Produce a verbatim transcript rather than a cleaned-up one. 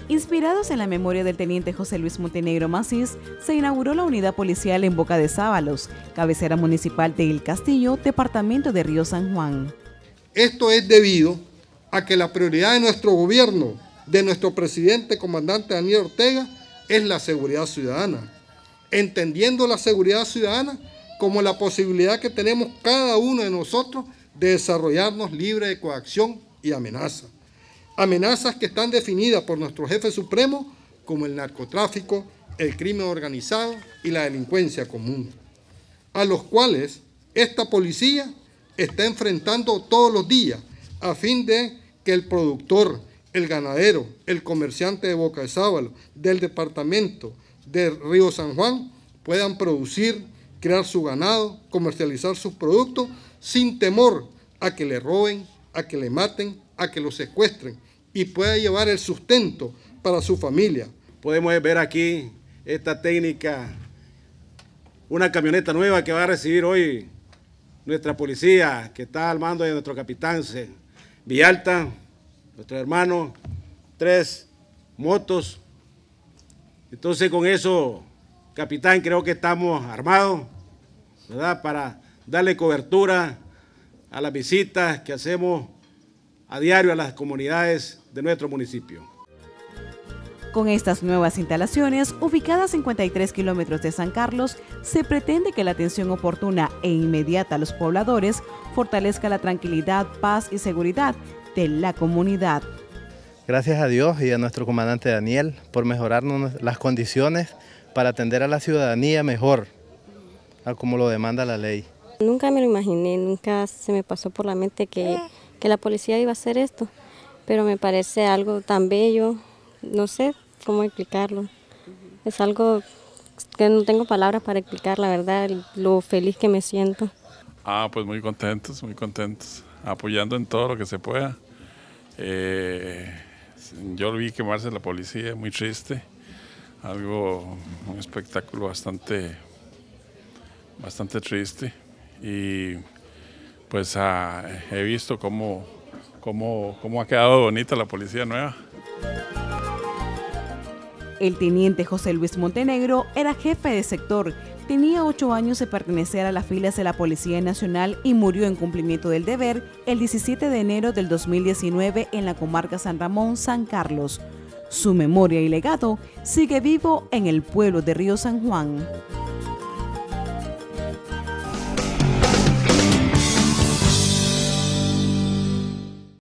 Inspirados en la memoria del teniente José Luis Montenegro Macís, se inauguró la unidad policial en Boca de Sábalos, cabecera municipal de El Castillo, departamento de Río San Juan. Esto es debido a que la prioridad de nuestro gobierno, de nuestro presidente comandante Daniel Ortega, es la seguridad ciudadana, entendiendo la seguridad ciudadana como la posibilidad que tenemos cada uno de nosotros de desarrollarnos libre de coacción y amenaza. Amenazas que están definidas por nuestro jefe supremo como el narcotráfico, el crimen organizado y la delincuencia común, a los cuales esta policía está enfrentando todos los días a fin de que el productor, el ganadero, el comerciante de Boca de Sábalos, del departamento de Río San Juan, puedan producir, crear su ganado, comercializar sus productos sin temor a que le roben, a que le maten, a que lo secuestren y pueda llevar el sustento para su familia. Podemos ver aquí esta técnica, una camioneta nueva que va a recibir hoy nuestra policía, que está al mando de nuestro capitán Villalta, nuestro hermano, tres motos. Entonces con eso, capitán, creo que estamos armados, ¿verdad?, para darle cobertura a las visitas que hacemos a diario a las comunidades de nuestro municipio. Con estas nuevas instalaciones, ubicadas a cincuenta y tres kilómetros de San Carlos, se pretende que la atención oportuna e inmediata a los pobladores fortalezca la tranquilidad, paz y seguridad de la comunidad. Gracias a Dios y a nuestro comandante Daniel por mejorarnos las condiciones para atender a la ciudadanía mejor, a como lo demanda la ley. Nunca me lo imaginé, nunca se me pasó por la mente que, que la policía iba a hacer esto, pero me parece algo tan bello, no sé cómo explicarlo. Es algo que no tengo palabras para explicar, la verdad, lo feliz que me siento. Ah, pues muy contentos, muy contentos, apoyando en todo lo que se pueda. Eh, yo vi quemarse la policía, muy triste, algo, un espectáculo bastante, bastante triste. Y pues ah, he visto cómo, cómo, cómo ha quedado bonita la policía nueva. El teniente José Luis Montenegro era jefe de sector, tenía ocho años de pertenecer a las filas de la Policía Nacional y murió en cumplimiento del deber el diecisiete de enero del dos mil diecinueve en la comarca San Ramón, San Carlos. Su memoria y legado sigue vivo en el pueblo de Río San Juan.